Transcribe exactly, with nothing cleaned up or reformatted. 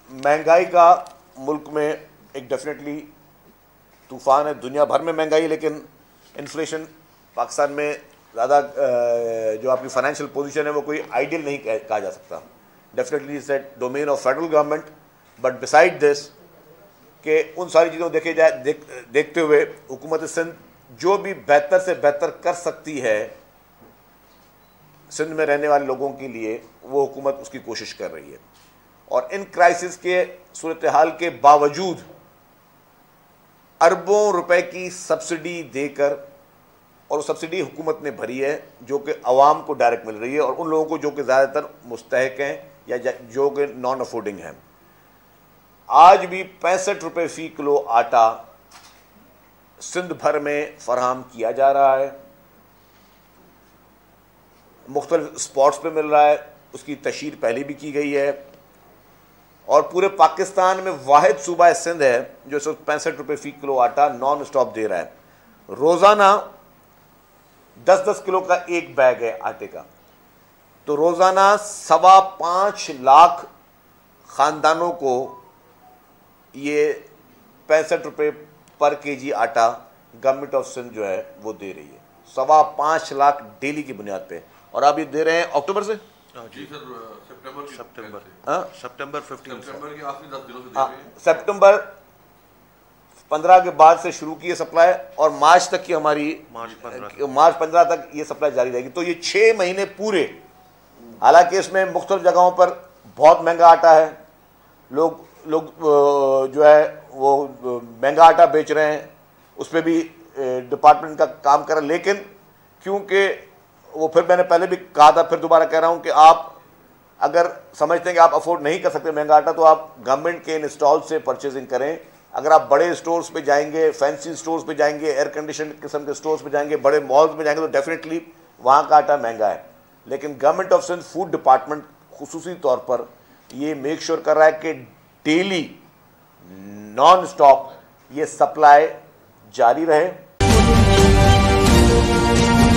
महंगाई का मुल्क में एक डेफिनेटली तूफ़ान है। दुनिया भर में महंगाई है, लेकिन इन्फ्लेशन पाकिस्तान में ज़्यादा जो आपकी फाइनेंशियल पोजीशन है वो कोई आइडियल नहीं कहा जा सकता। Definitely is that domain of federal government, but beside this कि उन सारी चीज़ों को देखे जाए देख, देखते हुए हुकूमत सिंध जो भी बेहतर से बेहतर कर सकती है सिंध में रहने वाले लोगों के लिए, वो हुकूमत उसकी कोशिश कर रही है। और इन क्राइसिस के सूरत हाल के बावजूद अरबों रुपए की सब्सिडी देकर, और वो सब्सिडी हुकूमत ने भरी है जो कि अवाम को डायरेक्ट मिल रही है, और उन लोगों को जो कि ज़्यादातर मुस्तहक हैं या जो कि नॉन अफोर्डिंग हैं। आज भी पैंसठ रुपये फ़ी किलो आटा सिंध भर में फराहम किया जा रहा है, मुख्तलिफ स्पॉट्स पे मिल रहा है, उसकी तशहीर पहले भी की गई है। और पूरे पाकिस्तान में वाहिद सूबा सिंध है जो इस वक्त पैंसठ रुपये फ़ी किलो आटा नॉन स्टॉप दे रहा है। रोज़ाना दस दस किलो का एक बैग है आटे का, तो रोज़ाना सवा पाँच लाख ख़ानदानों को ये पैंसठ रुपये पर केजी आटा गवर्नमेंट ऑफ सिंध जो है वो दे रही है, सवा पाँच लाख डेली की बुनियाद पे। और आप ये दे रहे हैं अक्टूबर से? जी सर, सितंबर सितंबर हाँ सितंबर फिफ्टीन सितंबर के आखिरी दस दिनों से दे रहे हैं। सितंबर पंद्रह के बाद से शुरू की है सप्लाई, और मार्च तक की हमारी मार्च पंद्रह मार्च पंद्रह तक ये सप्लाई जारी रहेगी। तो ये छः महीने पूरे, हालांकि इसमें मुख्तलिफ जगहों पर बहुत महंगा आटा है, लोग लोग जो है वो महंगा आटा बेच रहे हैं, उस पर भी डिपार्टमेंट का काम कर रहा है। लेकिन क्योंकि वो, फिर मैंने पहले भी कहा था, फिर दोबारा कह रहा हूँ कि आप अगर समझते हैं कि आप अफोर्ड नहीं कर सकते महंगा आटा, तो आप गवर्नमेंट के इन स्टॉल से परचेजिंग करें। अगर आप बड़े स्टोर्स पे जाएंगे, फैंसी स्टोर्स पे जाएंगे, एयर कंडीशन किस्म के स्टोर्स पे जाएंगे, बड़े मॉल्स में जाएंगे, तो डेफिनेटली वहाँ का आटा महंगा है। लेकिन government of Sindh food department खुसूसी तौर पर ये मेक श्योर कर रहा है कि डेली नॉन स्टॉप ये सप्लाई जारी रहे।